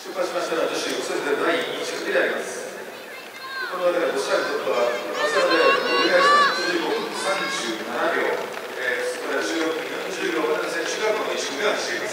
出発しましたのは女子それぞれ第1組であります。この中でロシアにとっては早稲田大学の上谷さん15分37秒、そこから16分40秒までの選手がこの1組を走っています。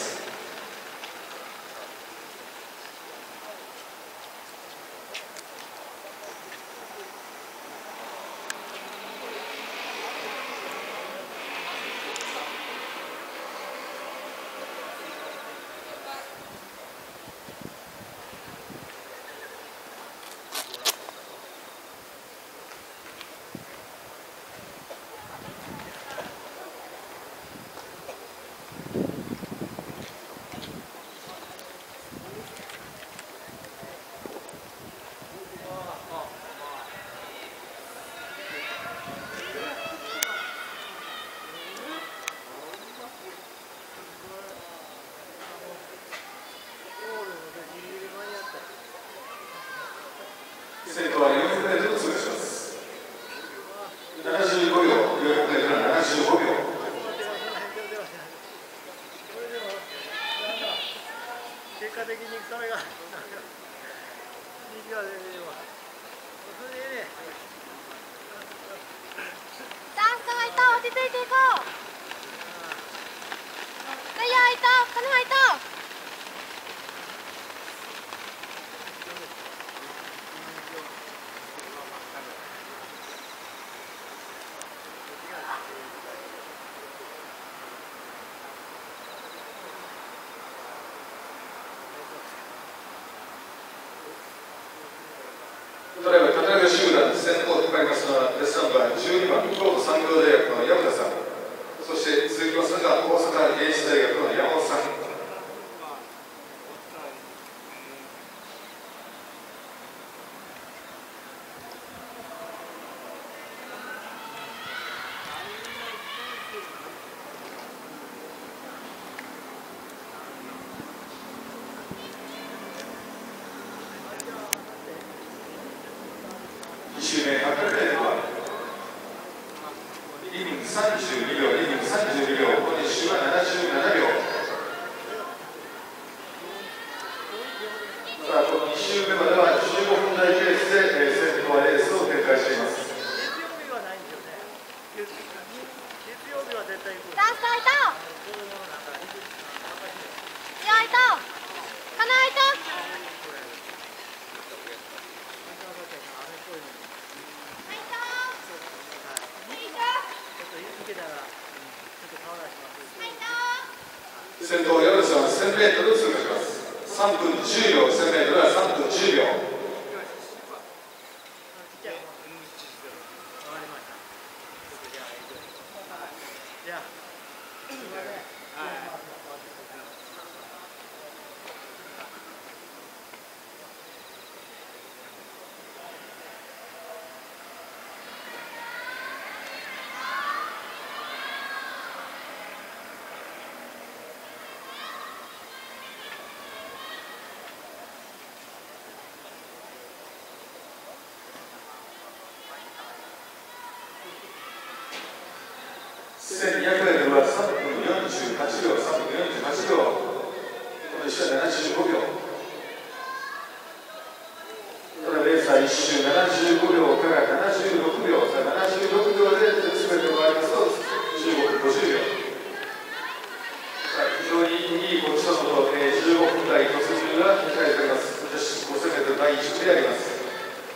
先頭は400メートルを通過します。75秒、400メートルは75秒。 結果的にそれが右が出てるわ。それでね。 さあ、人がいた、落ち着いていこう。ダイヤいた、金入った。 ドライバー、田中集団、先頭を引っ張りますのは、レスナンバー12番、京都産業大学の薮田さん、そして続きますのが、大阪芸術大学の山本さん。1周目800メートルは2分32秒、2分32秒、この1周は77秒。さあ、この2周目までは15分台ペースで先頭はレースを展開しています。 月曜日はないんですよね。月曜日は絶対行く。 ダンス開いた。いや、開いた。金開いた。 先頭、薮田さんは1000メートルを通過します。3分10秒、1000メートルは3分10秒。1200メートルは3分48秒、3分48秒。この1周は75秒。このレースは1周75秒から76秒、76秒で全て終わりますと15分50秒。非常にいいコンディションの15分台突入が控えております。女子5000メートル第1組であります。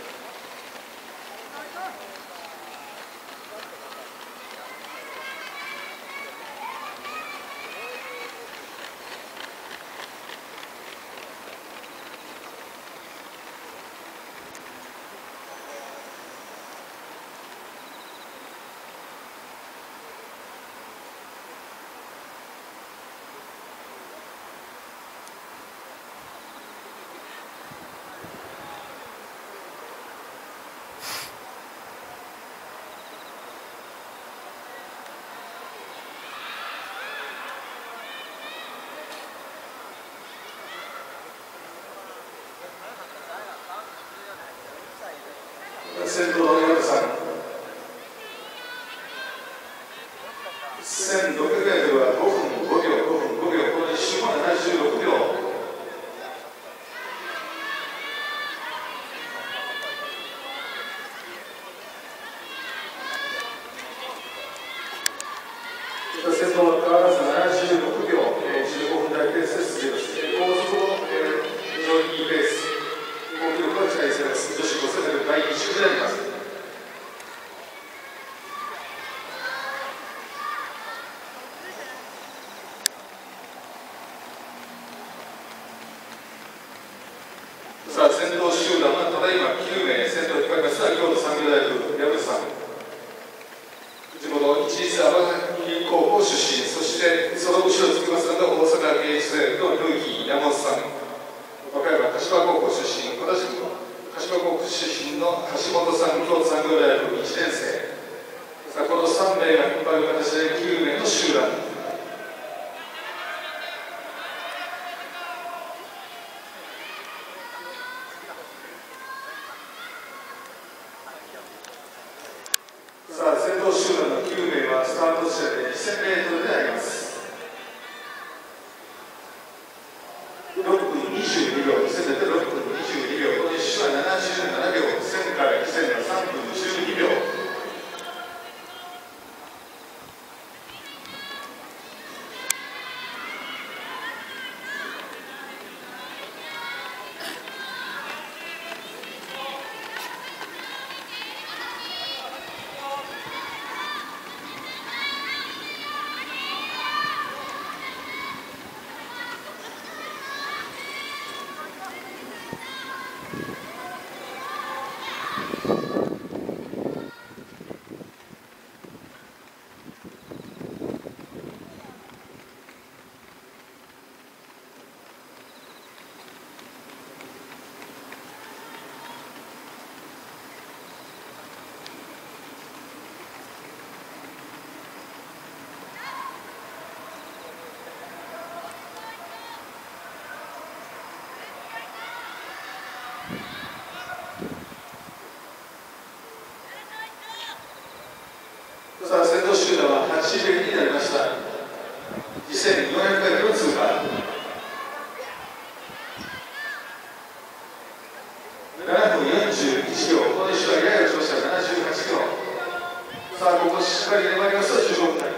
先頭の薮田さん、1600メートルは5分5秒、5分5秒、この1周も76秒。 さあ先頭集団はただいま9名先頭を引っ張りました京都産業大学山口さん、地元一律天崎高校出身、そしてその後ろつきますのが大阪芸術大学のルーキー山本さん、和歌山柏高校出身、同じく柏高校出身の橋本さん、京都産業大学1年生。さあこの3名が引っ張る形で9名の集団。さあ先頭集団の9名はスタート地点で 2000m であります。6分22秒、せめて6分22秒、この1周は77秒、1000から2000が3分12秒。さあ先頭集団は8名になりました。2400回の通過。7分41秒、この1周はやや落ちました78秒。さあここしっかり粘りますと15分台。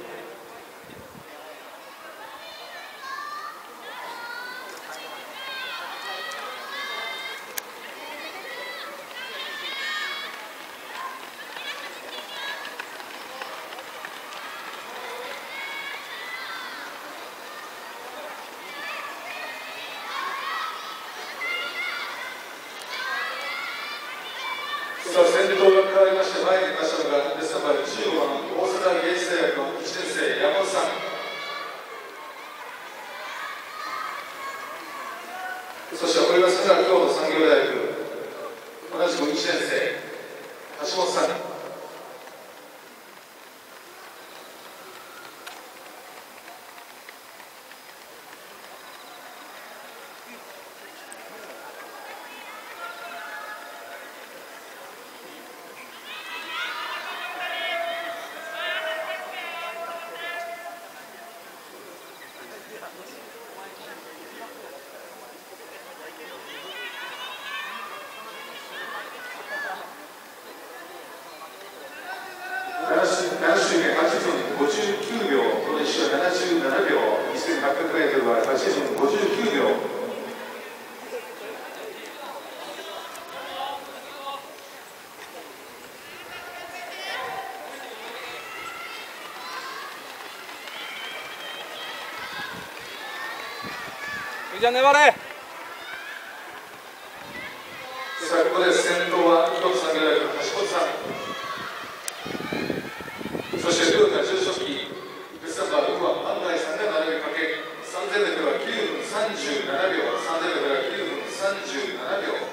さあ先頭が変わりまして前に出ましたのがデスナンバー15番大阪芸術大学の1年生山本さん、そして追いますのが京都産業大学同じく1年生橋本さん。7周目8分59秒、この1周は77秒、2800m は8分59秒。 じゃあ粘れ。 さあここで先頭は京都産業大学の橋本さん、そしてトヨタ中初期デスナンバー6番安内さんが並びかけ、3000m は9分37秒、3000m は9分37秒。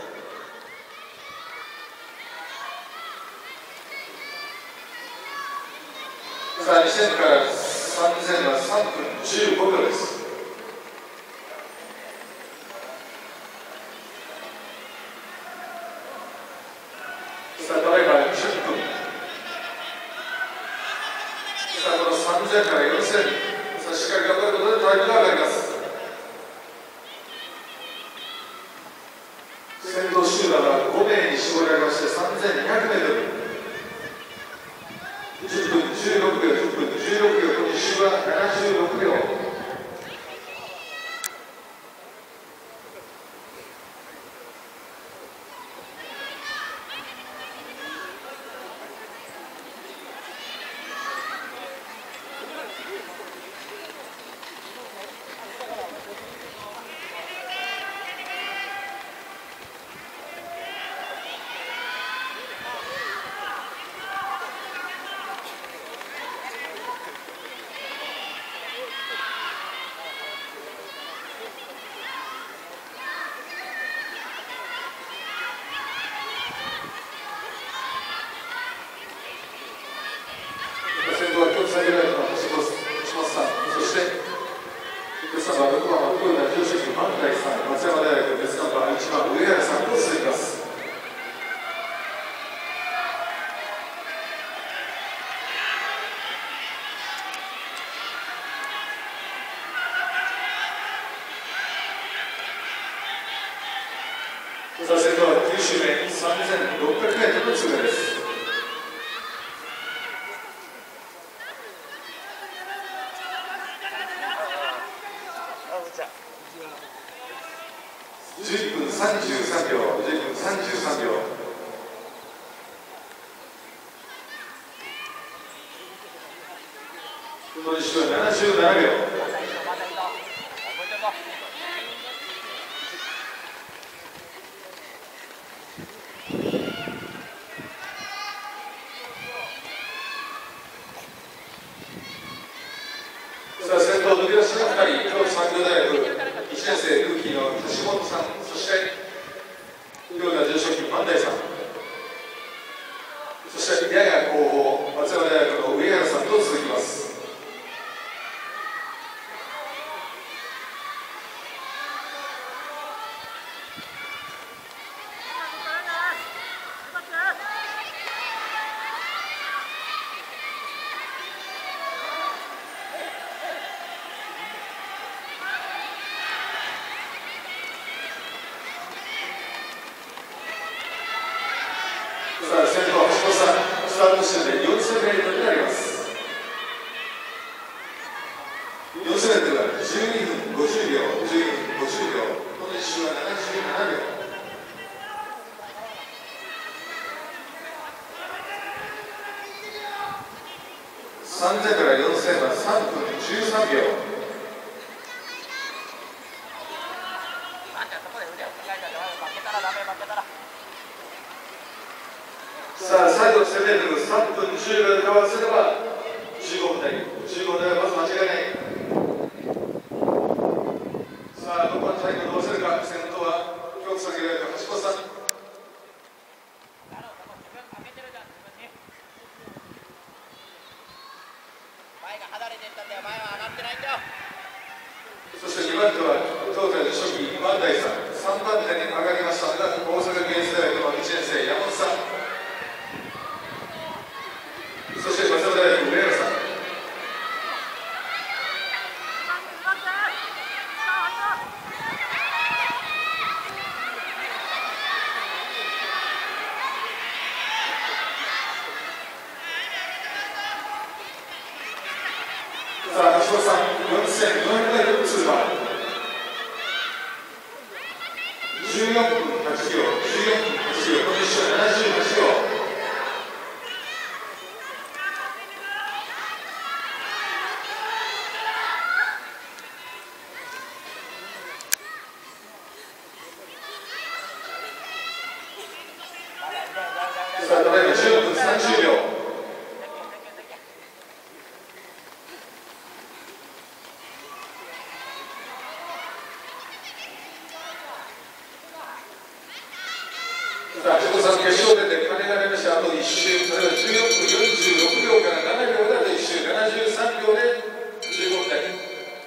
さあ2000から3000は3分15秒です。さあただいま10分。さあこの3000から4000、さあしっかり頑張ることでタイムが上がります。先頭集団は5名に絞られまして 3200m、 10分16秒、10分16秒、この1周は76秒。 さあ先頭は9周目3600メートルの通過です。11分33秒、11分33秒。この1周は77秒。さあ先頭抜け出しの2人、京都産業大学1年生ルーキーの橋本さん、そして豊田女子機万代さん、そしてやや後方松山大学の上原さんと続きます。さあ先頭橋本さん、スタート地点で4000メートルになります。4000メートルは12分50秒、12分50秒、この1周は77秒。3000から4000は3分13秒。さあ最後1000メートル3分10秒でかわせれば15分台、15分台はまず間違いない。さあどこのタイムをどうするか。先頭は京都産業大学橋本さん。そして2番手は東海の初期万代さん、3番手に上がりましたのが大阪芸術大学の1年生山本さん、そして松山大学上原さん。さあ橋本さん4400メートル通過、14分8秒、14分8秒、この1周は78秒。さあ、ただいま10分30秒。さあ、橋本さん、決勝点で鐘が鳴りました。あと1周、これは14分46秒から7秒であと1周、73秒で15分台。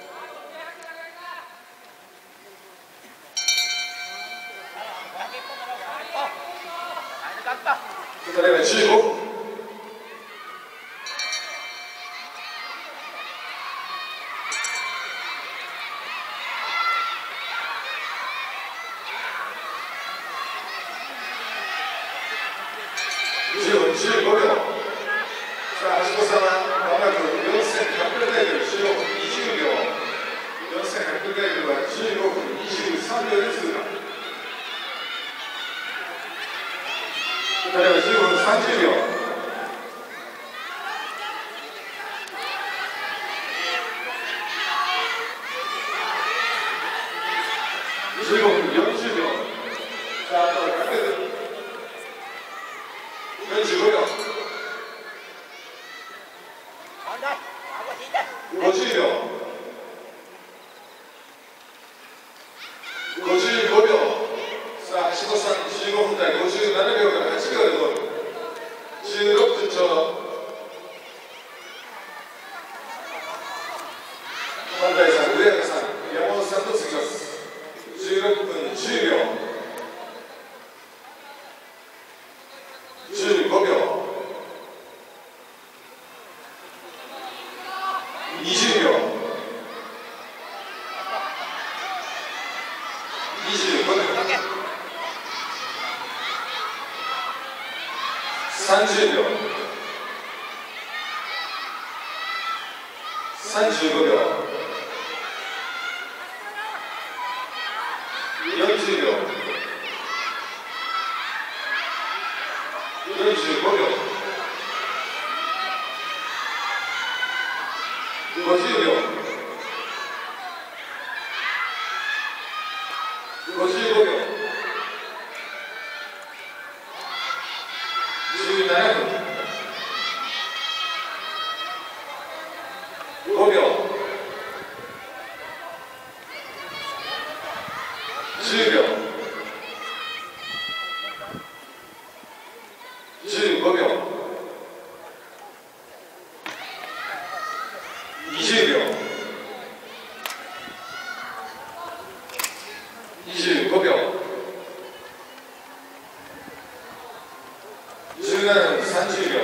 これは15分。15秒。さあ、橋本さんはまもなく4100メートル、15分20秒。4100メートルは15分23秒で通過。これは15分30秒。15分40秒。さあ、あと100メートル。45秒。50秒。55秒。さあ、橋本さん、15分台57秒から8秒でゴール。16分ちょうど。万代さん、上原さん、山本さんと続きます。16分10秒。15秒。20秒。25秒。 30秒、35秒、40秒、45秒、50秒、55秒、17分、5秒、10秒、15秒、20秒、25秒、17分30秒、